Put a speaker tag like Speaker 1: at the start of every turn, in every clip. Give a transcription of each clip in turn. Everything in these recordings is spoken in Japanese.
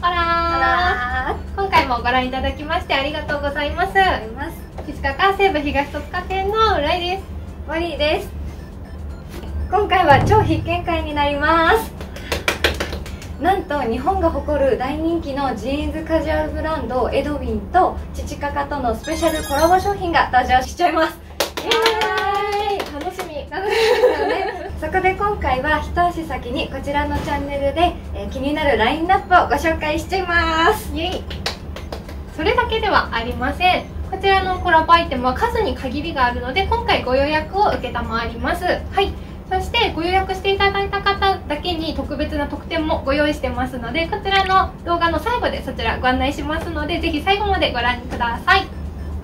Speaker 1: 今回もご覧いただきましてありがとうございます。吉川西武東戸塚店の浦井です。
Speaker 2: マリーです。今回は超必見会になります。なんと日本が誇る大人気のジーンズカジュアルブランドエドウィンとチチカカとのスペシャルコラボ商品が登場しちゃいます。
Speaker 1: 楽しみ
Speaker 2: ですよね。そこで今回は一足先にこちらのチャンネルで、気になるラインナップをご紹介しちゃいます。
Speaker 1: イエイ。それだけではありません。こちらのコラボアイテムは数に限りがあるので今回ご予約を承ります。はい。そしてご予約していただいた方だけに特別な特典もご用意してますので、こちらの動画の最後でそちらご案内しますので、ぜひ最後までご覧ください。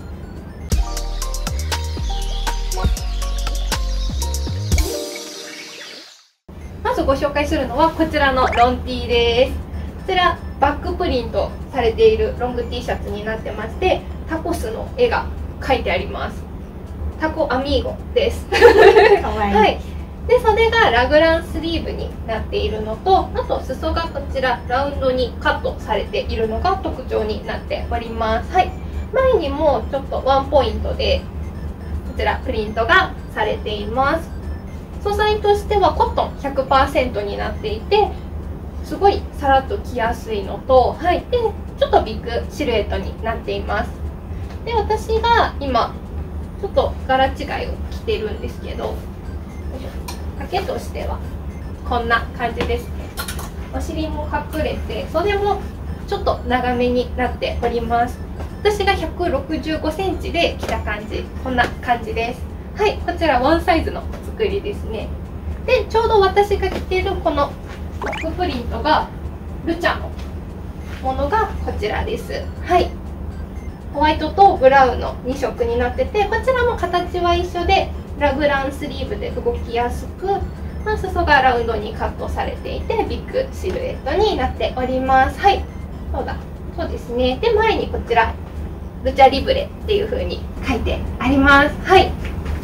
Speaker 1: まずご紹介するのはこちらのロン T です。こちらバックプリントされているロング T シャツになってまして、タコスの絵が描いてあります。タコアミーゴです。
Speaker 2: かわいい。
Speaker 1: はい。で、袖がラグランスリーブになっているのと、あと裾がこちらラウンドにカットされているのが特徴になっております。はい。前にもちょっとワンポイントでこちらプリントがされています。素材としてはコットン 100% になっていて、すごいさらっと着やすいのと、はい。で、ちょっとビッグシルエットになっています。で、私が今ちょっと柄違いを着てるんですけど、丈としてはこんな感じですね。お尻も隠れて袖もちょっと長めになっております。私が165センチで着た感じ、こんな感じです。はい、こちらワンサイズの作りですね。で、ちょうど私が着てるこのバックプリントがルチャのものがこちらです。はい、ホワイトとブラウンの2色になってて、こちらも形は一緒でラグランスリーブで動きやすく、裾がラウンドにカットされていてビッグシルエットになっております。はい、そうですね。で、前にこちらルチャリブレっていう風に書いてあります。はい、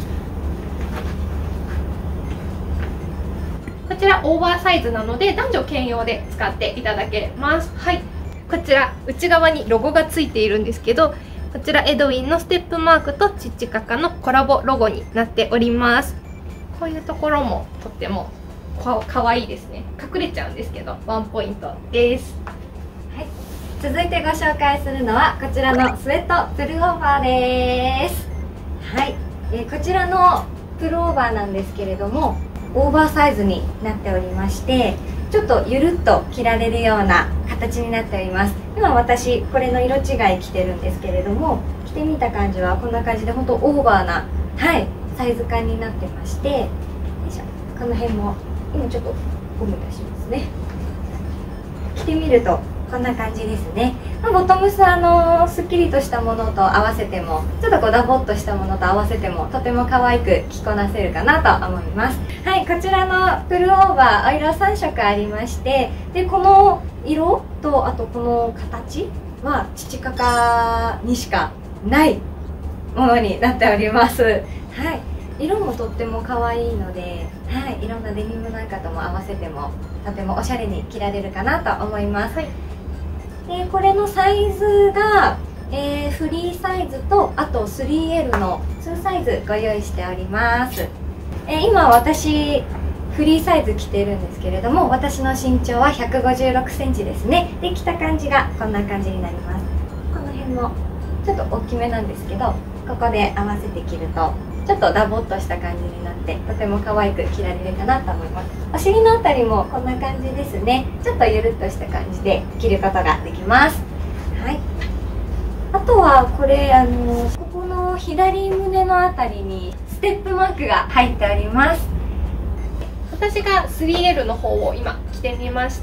Speaker 1: こちらオーバーサイズなので男女兼用で使っていただけます。はい、こちら内側にロゴがついているんですけど、こちらエドウィンのステップマークとチッチカカのコラボロゴになっております。こういうところもとってもかわいいですね。隠れちゃうんですけどワンポイントです。
Speaker 2: はい、続いてご紹介するのはこちらのスウェットプルオーバーです。はい、こちらのプルオーバーなんですけれどもオーバーサイズになっておりまして、ちょっとゆるっと着られるような形になっております。今私これの色違い着てるんですけれども、着てみた感じはこんな感じで本当オーバーな、はい、サイズ感になってまして、よいしょ、この辺も今ちょっとゴム出しますね。着てみるとこんな感じですね。ボトムスすっきりとしたものと合わせても、ちょっとこうダボっとしたものと合わせてもとても可愛く着こなせるかなと思います。はい、こちらのプルオーバーお色3色ありまして、でこの色とあとこの形はチチカカにしかないものになっております。はい、色もとっても可愛いので、はい、いろんなデニムなんかとも合わせてもとてもおしゃれに着られるかなと思います。はい、でこれのサイズが、フリーサイズとあと 3L の2サイズご用意しております。今私フリーサイズ着てるんですけれども、私の身長は156センチですね。で着た感じがこんな感じになります。この辺もちょっと大きめなんですけど、ここで合わせて着るとちょっとダボっとした感じになってとても可愛く着られるかなと思います。お尻のあたりもこんな感じですね。ちょっとゆるっとした感じで着ることができます。はい、あとはこれここの左胸のあたりにステップマークが入っております。
Speaker 1: 私が 3L の方を今着てみました。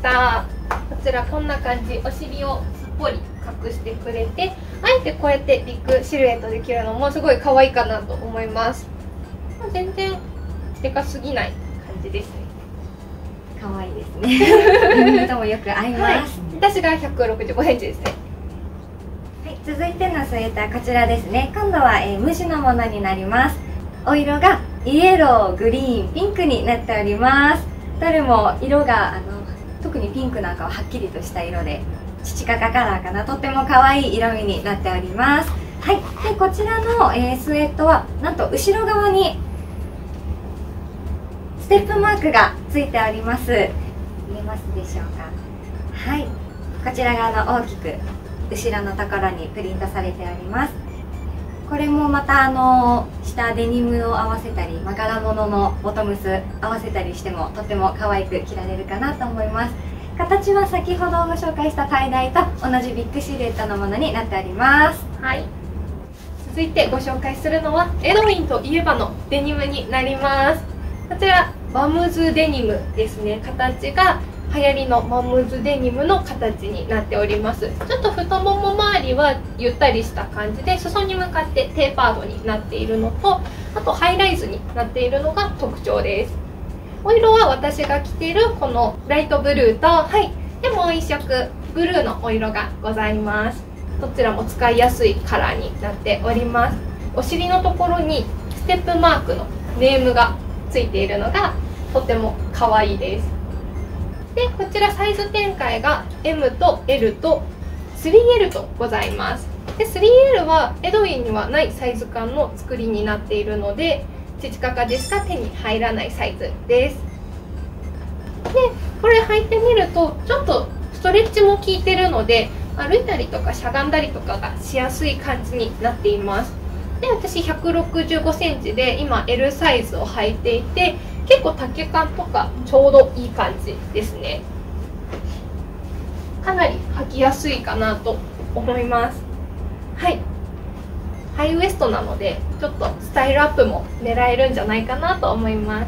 Speaker 1: こちらこんな感じ、お尻をすっぽり隠してくれて、あえてこうやってビッグシルエットで着るのもすごい可愛いかなと思います。全然でかすぎない感じですね。
Speaker 2: 可愛いですね。デニムともよく合います。はい、
Speaker 1: 私が165センチですね。
Speaker 2: はい、続いてのスウェーターこちらですね。今度は、無地のものになります。お色がイエロー、グリーン、ピンクになっております。どれも色が特特にピンクなんかははっきりとした色で父カカカラーかな、とっても可愛い色味になっております。はい、でこちらの、スウェットはなんと後ろ側にステップマークがついております。見えますでしょうか。はい、こちら側の大きく後ろのところにプリントされております。これもまた下デニムを合わせたり、柄物のボトムス合わせたりしてもとても可愛く着られるかなと思います。形は先ほどご紹介したタイダイと同じビッグシルエットのものになっております。
Speaker 1: はい、続いてご紹介するのはエドウィンといえばのデニムになります。こちらマムズデニムですね。形が流行りのマムズデニムの形になっております。ちょっと太もも周りはゆったりした感じで、裾に向かってテーパードになっているのと、あとハイライズになっているのが特徴です。お色は私が着ているこのライトブルーと、はい、でもう一色ブルーのお色がございます。どちらも使いやすいカラーになっております。お尻のところにステップマークのネームがついているのがとても可愛いです。でこちらサイズ展開が M と L と 3L とございます。で 3L はエドウィンにはないサイズ感の作りになっているので、父カカでしか手に入らないサイズです。でこれ履いてみるとちょっとストレッチも効いてるので、歩いたりとかしゃがんだりとかがしやすい感じになっています。で私165センチで今 L サイズを履いていて、結構丈感とかちょうどいい感じですね。かなり履きやすいかなと思います。はい、ハイウエストなのでちょっとスタイルアップも狙えるんじゃないかなと思います。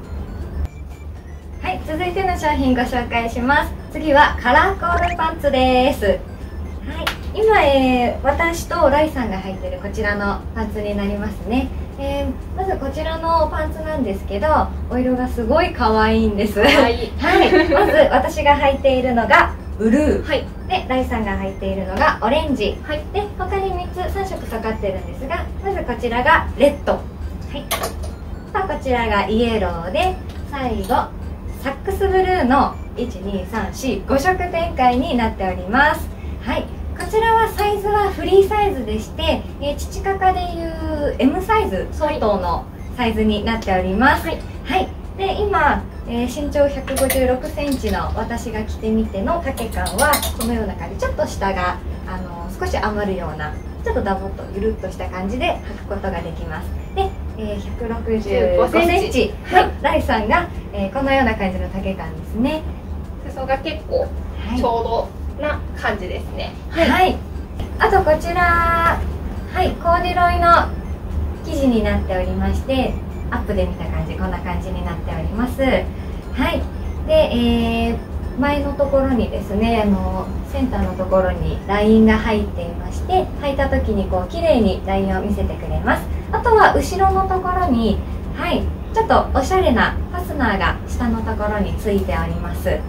Speaker 2: はい、続いての商品ご紹介します。次はカラーコールパンツです。はい、今、私とライさんが履いてるこちらのパンツになりますね。まずこちらのパンツなんですけど、お色がすごい可愛いんです。はい、まず私が履いているのがブルー、はい、でライさんが履いているのがオレンジ、はい、で他に3色かかってるんですが、まずこちらがレッド、はい、こちらがイエローで、最後サックスブルーの12345色展開になっております。はい、こちらはサイズはフリーサイズでして、父カカでいう M サイズ相当のサイズになっております。はい、はい、で今、身長156センチの私が着てみての丈感はこのような感じ、ちょっと下が少し余るような、ちょっとダボっとゆるっとした感じで履くことができます。で、165センチ、はい、ライさんが、このような感じの丈感ですね。
Speaker 1: 裾が結構ちょうどな感じですね。
Speaker 2: はい、はい、あとこちら、はい、コーデュロイの生地になっておりまして、アップで見た感じこんな感じになっております。はい、で、前のところにですね、センターのところにラインが入っていまして、履いた時にこう綺麗にラインを見せてくれます。あとは後ろのところに、はい、ちょっとおしゃれなファスナーが下のところについております。はい、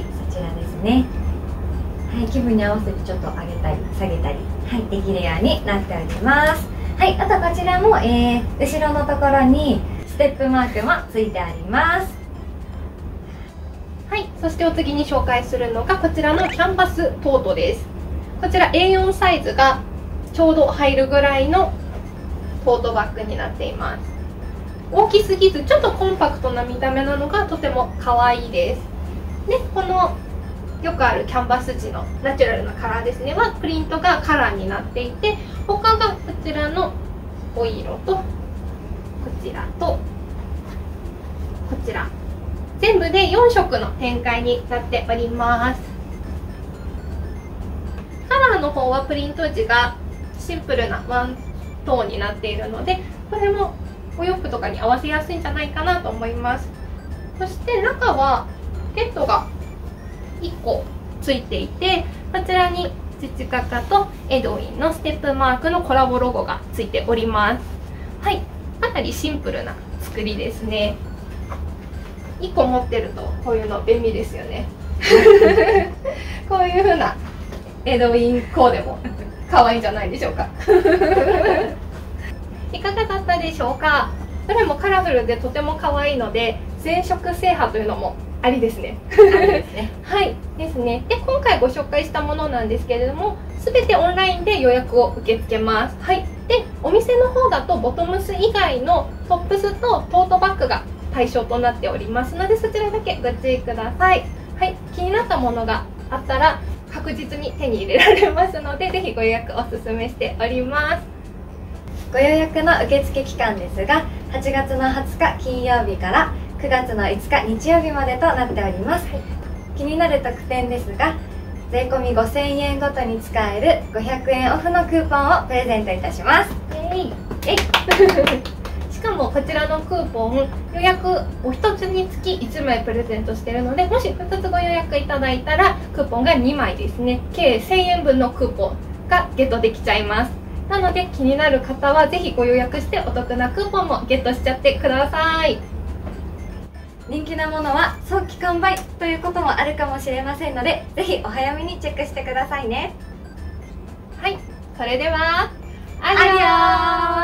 Speaker 2: そちらですね。はい、気分に合わせてちょっと上げたり下げたり、はい、できるようになっております。はい、あとこちらも、後ろのところにステップマークもついてあります。
Speaker 1: はい、そしてお次に紹介するのがこちらのキャンバストートです。こちら A4 サイズがちょうど入るぐらいのトートバッグになっています。大きすぎずちょっとコンパクトな見た目なのがとても可愛いです。でこのよくあるキャンバス地のナチュラルなカラーですねはプリントがカラーになっていて、他がこちらのお色とこちらとこちら全部で4色の展開になっております。カラーの方はプリント地がシンプルなワントーンになっているので、これもお洋服とかに合わせやすいんじゃないかなと思います。そして中はポケットが1個ついていて、こちらに父カカとエドウィンのステップマークのコラボロゴがついております。はい、かなりシンプルな作りですね。1個持ってるとこういうの便利ですよね。こういう風なエドウィンコーデも可愛いんじゃないでしょうか。いかがだったでしょうか。どれもカラフルでとても可愛いので全色制覇というのもありですね。
Speaker 2: ありですね。
Speaker 1: はいですね。で今回ご紹介したものなんですけれども、全てオンラインで予約を受け付けます。はい。でお店の方だとボトムス以外のトップスとトートバッグが対象となっておりますので、そちらだけご注意ください。はい。気になったものがあったら確実に手に入れられますので、ぜひご予約お勧めしております。
Speaker 2: ご予約の受付期間ですが、8月の20日金曜日から9月の5日日曜日までとなっております。気になる特典ですが、税込5000円ごとに使える500円オフのクーポンをプレゼントいたします。
Speaker 1: しかもこちらのクーポン、予約お一つにつき1枚プレゼントしているので、もし2つご予約いただいたらクーポンが2枚ですね、計1000円分のクーポンがゲットできちゃいます。なので気になる方はぜひご予約してお得なクーポンもゲットしちゃってください。
Speaker 2: 人気なものは早期完売ということもあるかもしれませんので、ぜひお早めにチェックしてくださいね。
Speaker 1: はい、それでは
Speaker 2: アディオー。